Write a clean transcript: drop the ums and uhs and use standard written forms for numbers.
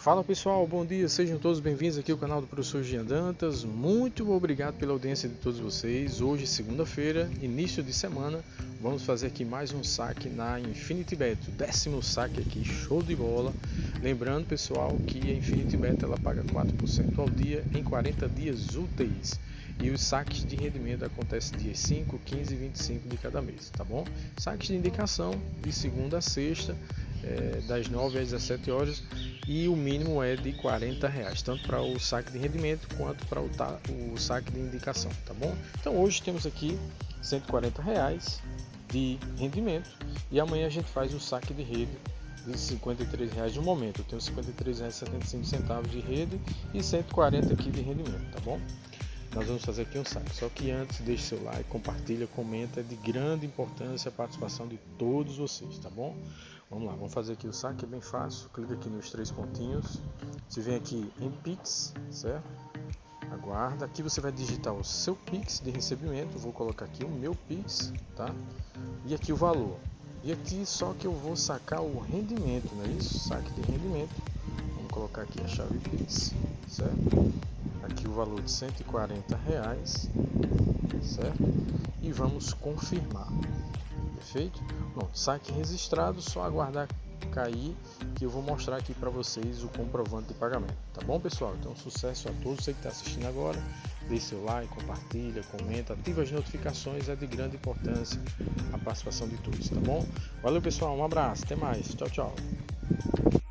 Fala pessoal, bom dia, sejam todos bem-vindos aqui ao canal do professor Jean Dantas. Muito obrigado pela audiência de todos vocês. Hoje, segunda-feira, início de semana, vamos fazer aqui mais um saque na Infinity Bet, o 10º saque aqui, show de bola. Lembrando pessoal que a Infinity Bet ela paga 4% ao dia em 40 dias úteis. E os saques de rendimento acontecem dias 5, 15 e 25 de cada mês, tá bom? Saques de indicação de segunda a sexta, das 9 às 17 horas, e o mínimo é de R$40, tanto para o saque de rendimento quanto para o saque de indicação, tá bom? Então hoje temos aqui R$140 de rendimento e amanhã a gente faz o saque de rede de R$53 no momento. Eu tenho R$53,75 de rede e 140 aqui de rendimento, tá bom? Nós vamos fazer aqui um saque, só que antes deixe seu like, compartilha, comenta, é de grande importância a participação de todos vocês, tá bom? Vamos lá, vamos fazer aqui o saque, é bem fácil, clica aqui nos 3 pontinhos, você vem aqui em Pix, certo? Aguarda, aqui você vai digitar o seu Pix de recebimento, vou colocar aqui o meu Pix, tá? E aqui o valor, e aqui só que eu vou sacar o rendimento, não é isso? Saque de rendimento, vamos colocar aqui a chave Pix, certo? Aqui o valor de R$140, certo? E vamos confirmar, perfeito? Bom, saque registrado, só aguardar cair que eu vou mostrar aqui para vocês o comprovante de pagamento, tá bom pessoal? Então sucesso a todos, você que está assistindo agora, deixe seu like, compartilha, comenta, ativa as notificações, é de grande importância a participação de todos, tá bom? Valeu pessoal, um abraço, até mais, tchau, tchau.